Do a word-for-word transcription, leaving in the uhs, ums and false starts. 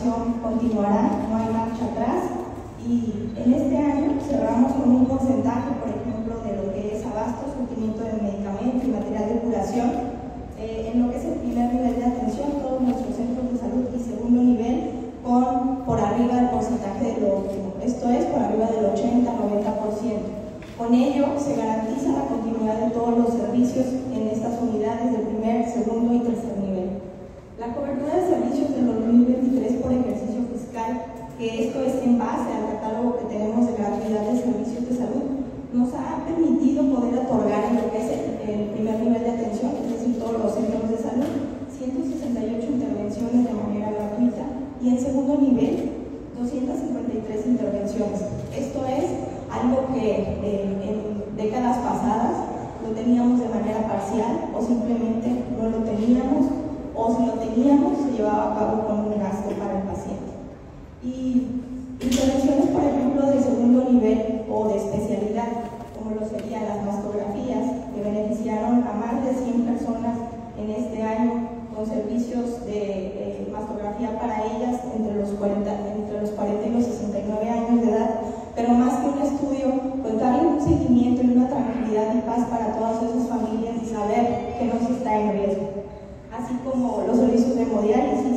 vacunación continuará, no hay marcha atrás, y en este año cerramos con un porcentaje, por ejemplo, de lo que es abasto, surtimiento de medicamentos y material de curación, eh, en lo que es el primer nivel de atención, todos nuestros centros de salud, y segundo nivel, con por arriba del porcentaje de lo óptimo, esto es, por arriba del ochenta a noventa por ciento. Con ello se garantiza la continuidad de todos los servicios en estas unidades del primer, segundo y tercer nivel. La cobertura de servicios del dos mil veintitrés por ejercicio fiscal, que esto es en base al catálogo que tenemos de gratuidad de servicios de salud, nos ha permitido poder otorgar en lo que es el, el primer nivel de atención, es decir, todos los centros de salud, ciento sesenta y ocho intervenciones de manera gratuita, y en segundo nivel, doscientas cincuenta y tres intervenciones. Esto es algo que eh, en décadas pasadas lo teníamos de manera parcial o simplemente no lo teníamos, o si lo teníamos se llevaba a cabo con un gasto para el paciente. Y intervenciones, por ejemplo, de segundo nivel o de especialidad, como lo serían las mastografías, que beneficiaron a más de cien personas en este año con servicios de eh, mastografía para ellas entre los, cuarenta, entre los cuarenta y los sesenta y nueve años de edad, pero más que un estudio, pues darle un seguimiento y una tranquilidad y paz para todas esas familias y saber que no se está en riesgo, así como los servicios de hemodiálisis